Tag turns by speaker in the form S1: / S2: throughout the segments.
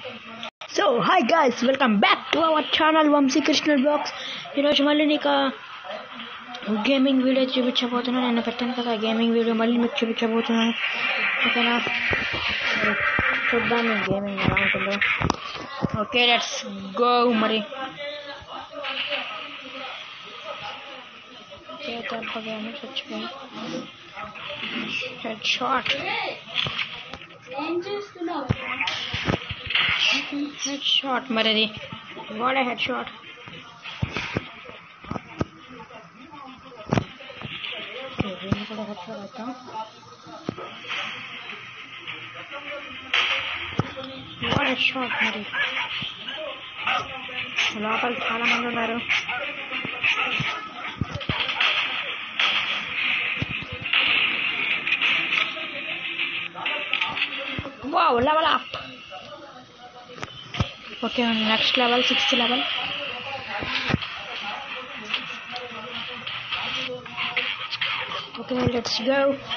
S1: So hi guys, welcome back to our channel Vamsi Krishna Vlogs. ఈరోజు మళ్ళీ నీకు gaming video చూపించబోతున్నాను. నేను పెట్టాను కదా గేమింగ్ వీడియో, మళ్ళీ మీకు చూపించబోతున్నాను. ఓకేనా, చూద్దాం మీ గేమింగ్ ఎలా ఉంటుందో. Okay, let's go. మరి దెబ్బగానే చచ్చిపోయి హెడ్ షాట్. హెడ్ షాట్ మరి అది వాట్ ఏ హెడ్ షాట్. దీన్ని కూడా హెడ్ షాట్ అవుతాం. What head shot. మరి లోపల చాలా మంది ఉన్నారు. Wow, level up. Okay, next level, 6th level. Okay, let's go.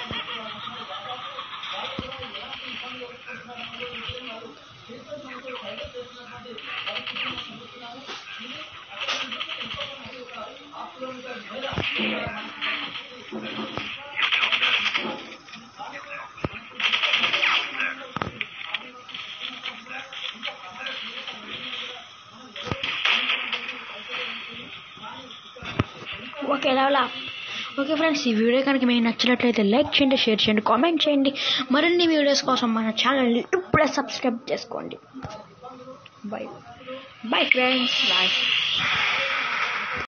S1: Okay, level up. Okay friends, ఈ వీడియో కనుక మీకు నచ్చినట్లయితే లైక్ చేయండి, షేర్ చేయండి, కామెంట్ చేయండి. మరిన్ని వీడియోస్ కోసం మన ఛానల్ని ఇప్పుడే సబ్స్క్రైబ్ చేసుకోండి. Bye bye friends, bye.